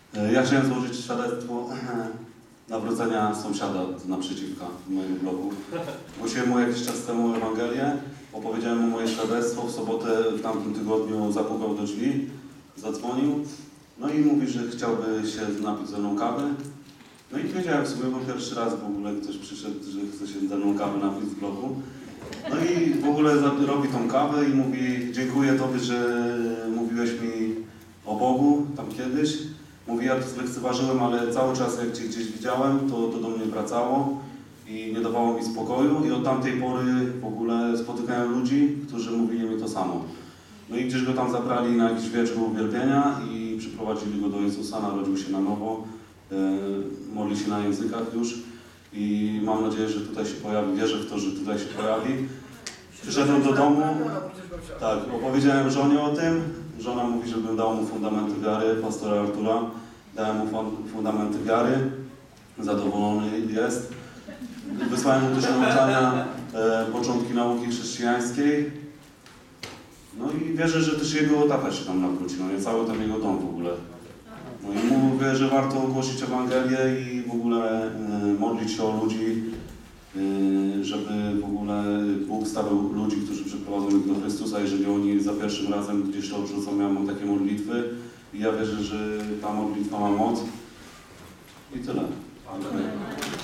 Ja chciałem złożyć świadectwo nawrócenia sąsiada naprzeciwka mojego bloku. Głosiłem mu jakiś czas temu Ewangelię, opowiedziałem mu moje świadectwo. W sobotę w tamtym tygodniu zapukał do drzwi, zadzwonił, no i mówi, że chciałby się napić ze mną kawy. No i wiedziałem w sumie, bo pierwszy raz w ogóle ktoś przyszedł, że chce się ze mną kawy napić w bloku. No i w ogóle robi tą kawę i mówi: dziękuję Tobie, że mówiłeś mi o Bogu tam kiedyś. Mówi: ja to zlekceważyłem, ale cały czas jak Cię gdzieś widziałem, to do mnie wracało i nie dawało mi spokoju. I od tamtej pory w ogóle spotykałem ludzi, którzy mówili mi to samo. No i gdzieś go tam zabrali na jakiś wieczór uwielbienia i przyprowadzili go do Jezusa, narodził się na nowo, modli się na językach już i mam nadzieję, że tutaj się pojawi, wierzę w to, że tutaj się pojawi. Przyszedłem do domu, tak, opowiedziałem żonie o tym. Żona mówi, żebym dał mu fundamenty wiary, pastora Artura. Dałem mu fundamenty wiary, zadowolony jest. Wysłałem mu też do nauczania początki nauki chrześcijańskiej. No i wierzę, że też jego tata się tam nawróci, no nie cały ten jego dom w ogóle. No i mówię, że warto ogłosić Ewangelię i w ogóle modlić się o ludzi, żeby w ogóle Bóg stawiał ludzi, którzy przyprowadzą ich do Chrystusa, jeżeli oni za pierwszym razem gdzieś to odrzucą. Ja mam takie modlitwy i ja wierzę, że ta modlitwa ma moc. I tyle. Dziękuję.